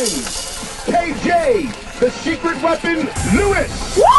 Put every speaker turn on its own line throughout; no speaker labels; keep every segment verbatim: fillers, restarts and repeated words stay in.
K J, the secret weapon, Lewis.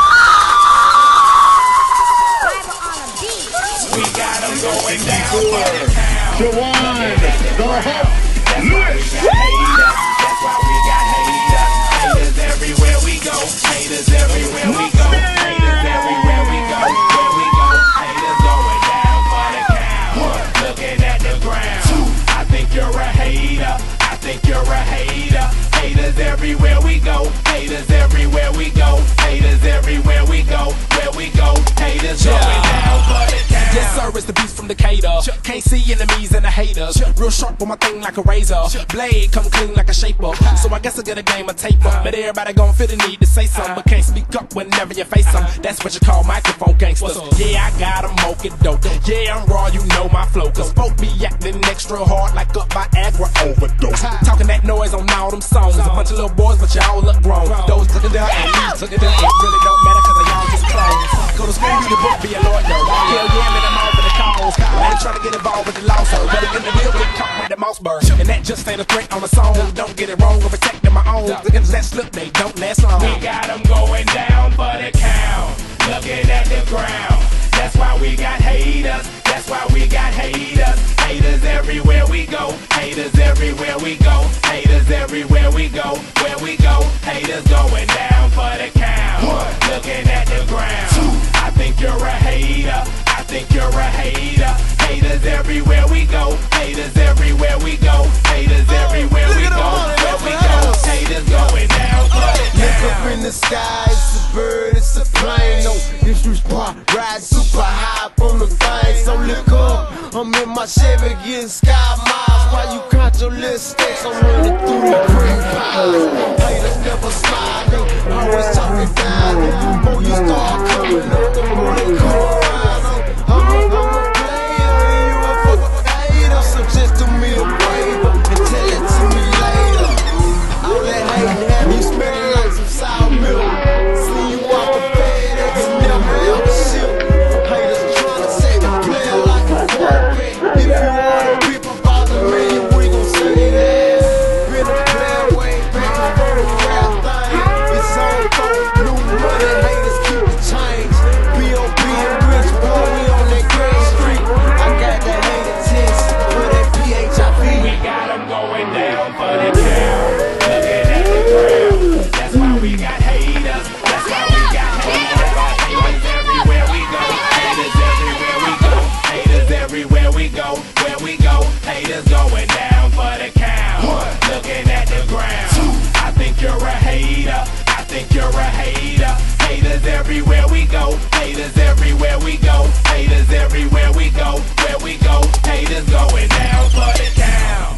We got them going down for the count.
Jawan, the Hulk, Lewis.
That's why we got haters. Haters everywhere we go. Haters everywhere we go. Haters everywhere we go. Where we go. Haters going down for the count. Looking at the ground. I think you're a hater. I think you're a hater. Haters everywhere we go. Haters everywhere we go. Haters everywhere we go. Where we go. Haters going down for the count.
Yes, sir, it's the beast from Decatur. Can't see enemies and the haters. Real sharp on my thing like a razor. Blade come clean like a shaper. So I guess I get a game of tape up. But everybody gon' feel the need to say something, but can't speak up whenever you face them. That's what you call microphone gangsters. Yeah, I got 'em moking dope. Yeah, I'm raw, you know my flow. Cause folk be acting extra hard like up Viagra overdose. Talking that noise on all them songs. A bunch of little boys, but y'all look grown. Those looking down and me looking down. It really don't matter cause they all just clones. Go to school, read the book, be a lawyer. Hell yeah, man, I'm all for the cause. I ain't trying to get involved with the law, so better get the real, get caught with the mouse bird. And that just ain't a threat on the song. Don't get it wrong, I'm protecting my own. The ends that slip, they don't last long.
We got them going down for the count. Looking at the ground. That's why we got haters. That's why we got haters. Haters everywhere we go. Haters everywhere we go. Haters everywhere we go. Where we go. Haters going down for the count. Looking at the ground. I think you're a hater. I think you're a hater. Haters everywhere we go. Haters everywhere we go. Haters everywhere we go. Where we go. Haters going down for the count.
Look up in the sky, it's a bird, it's a plane. No disrespect, ride super high from the thing. So look up, I'm in my Chevy getting sky miles. While you count your little stacks, I'm running through the cream piles. Haters never smile, they always talking down. Before you start coming up, the more they come around. I'm a, I'm a player, and you a fucking hater. So just do me a favor and tell it to me later. All that hate have you smelling like some sour milk. See you walk a FedEx and never ever ship. Haters tryna say the player like a quarterback. If you wanna beef about the million, we gon' say that. Been a player way back before the rap thing. It's on phone, new money, haters keep the change. B O B and Rich Boy, we on that Green Street. I got that hater test for that P H I V.
We got them going down for the count. Looking at the ground. That's why we got haters. That's why we got haters. Haters everywhere we go. Haters everywhere we go. Haters everywhere we go. Where we go. Haters going down for the count. Looking at the ground. I think you're a hater. I think you're a hater. Haters everywhere we go. Haters everywhere we go. Haters everywhere we go. Where we go. Haters going down for the count.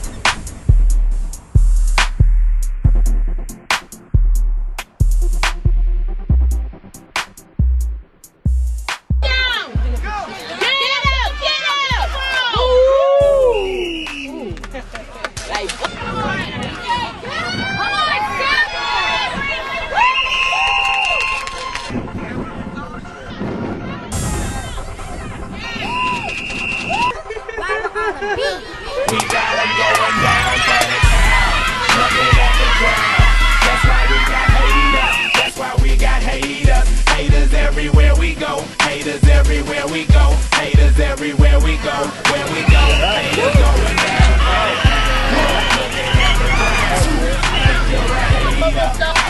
We got them going down for the count. Looking at the ground. That's why we got haters. That's why we got haters. Haters everywhere we go. Haters everywhere we go. Haters everywhere we go. Where we go. Haters going down for the count. Looking at the ground. I think you're a hater.